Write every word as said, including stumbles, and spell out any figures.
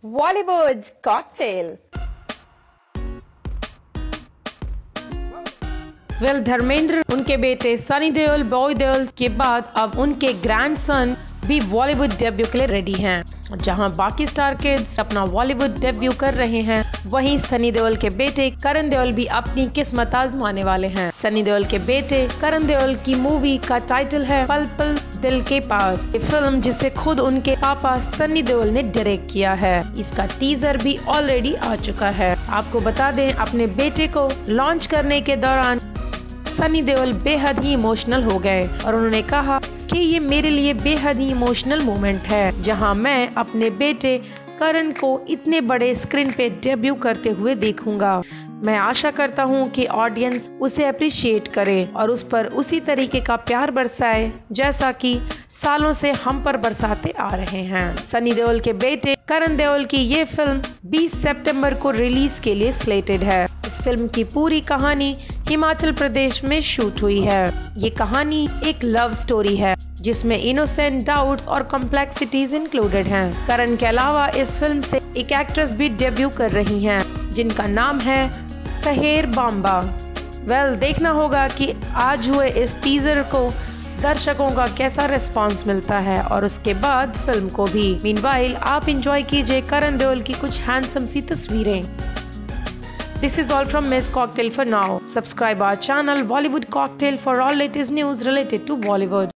Bollywood cocktail. Well well, Dharmendra उनके बेटे Sunny Deol boy Deol के बाद अब उनके ग्रैंडसन भी बॉलीवुड डेब्यू के लिए रेडी हैं। जहां बाकी स्टार किड्स अपना बॉलीवुड डेब्यू कर रहे हैं, वहीं सनी देओल के बेटे करण देओल भी अपनी किस्मत आजमाने वाले हैं। सनी देओल के बेटे करण देओल की मूवी का टाइटल है पल पल दिल के पास। ये फिल्म जिसे खुद उनके पापा सनी देओल ने डायरेक्ट किया है, इसका टीजर भी ऑलरेडी आ चुका है। आपको बता दें, अपने बेटे को लॉन्च करने के दौरान सनी देओल बेहद ही इमोशनल हो गए और उन्होंने कहा कि ये मेरे लिए बेहद ही इमोशनल मोमेंट है, जहां मैं अपने बेटे करण को इतने बड़े स्क्रीन पे डेब्यू करते हुए देखूंगा। मैं आशा करता हूं कि ऑडियंस उसे अप्रिशिएट करे और उस पर उसी तरीके का प्यार बरसाए जैसा कि सालों से हम पर बरसाते आ रहे हैं। सनी देओल के बेटे करण देओल की ये फिल्म बीस सितंबर को रिलीज के लिए स्लेटेड है। इस फिल्म की पूरी कहानी हिमाचल प्रदेश में शूट हुई है। ये कहानी एक लव स्टोरी है जिसमें इनोसेंट डाउट्स और कॉम्प्लेक्सिटीज इंक्लूडेड हैं। करण के अलावा इस फिल्म से एक एक्ट्रेस भी डेब्यू कर रही हैं, जिनका नाम है सहेर बाम्बा। वेल well, देखना होगा कि आज हुए इस टीजर को दर्शकों का कैसा रिस्पांस मिलता है और उसके बाद फिल्म को भी। मीनवाइल आप एंजॉय कीजिए करण देओल की कुछ हैंडसम सी तस्वीरें। This is all from Miss Cocktail for now. Subscribe our channel Bollywood Cocktail for all latest news related to Bollywood.